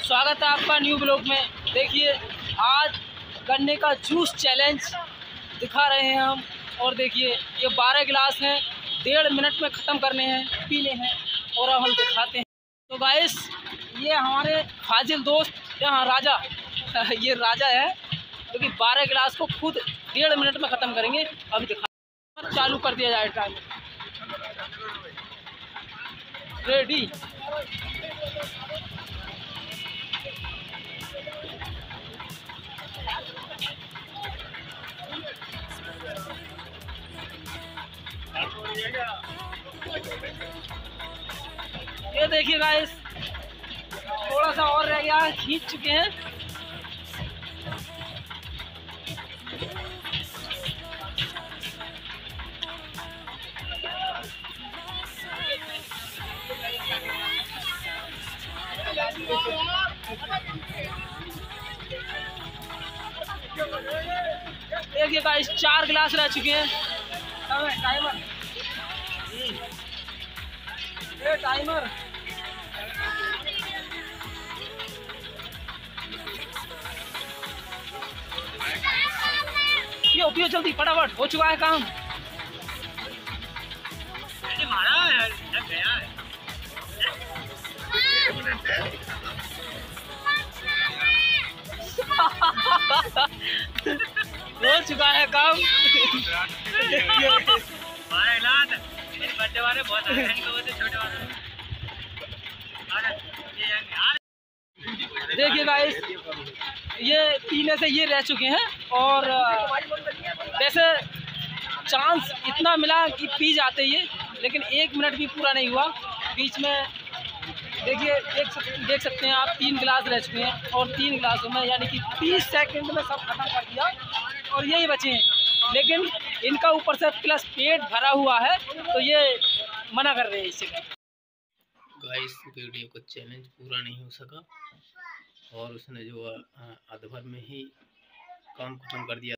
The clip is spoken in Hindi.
स्वागत है आपका न्यू ब्लॉग में। देखिए आज गन्ने का जूस चैलेंज दिखा रहे हैं हम। और देखिए ये 12 गिलास हैं, 1.5 मिनट में ख़त्म करने हैं, पीने हैं और अब हम दिखाते हैं। तो गाइस ये हमारे फाजिल दोस्त यहाँ राजा ये राजा है जो कि 12 गिलास को खुद 1.5 मिनट में ख़त्म करेंगे। अभी दिखा चालू कर दिया जाए टाइम। रेडी। ये देखिए गाइस थोड़ा सा और रह गया है, खींच चुके हैं। देखिए गाइस 4 गिलास रह चुके हैं। टाइमर ये टाइमर ये उपयोग जल्दी फटाफट, हो चुका है काम। हो चुका है काम। देखिए गाइस ये पीने से ये रह चुके हैं और वैसे चांस इतना मिला कि पी जाते ये, लेकिन 1 मिनट भी पूरा नहीं हुआ बीच में। देखिए देख सकते हैं आप 3 गिलास रह चुके हैं और 3 गिलासों में यानी कि 30 सेकंड में सब खत्म कर दिया और यही बचे हैं। लेकिन इनका ऊपर से प्लस पेट भरा हुआ है तो ये मना कर रहे हैं इससे। गाइस वीडियो का चैलेंज पूरा नहीं हो सका और उसने जो आध भर में ही काम खत्म कर दिया।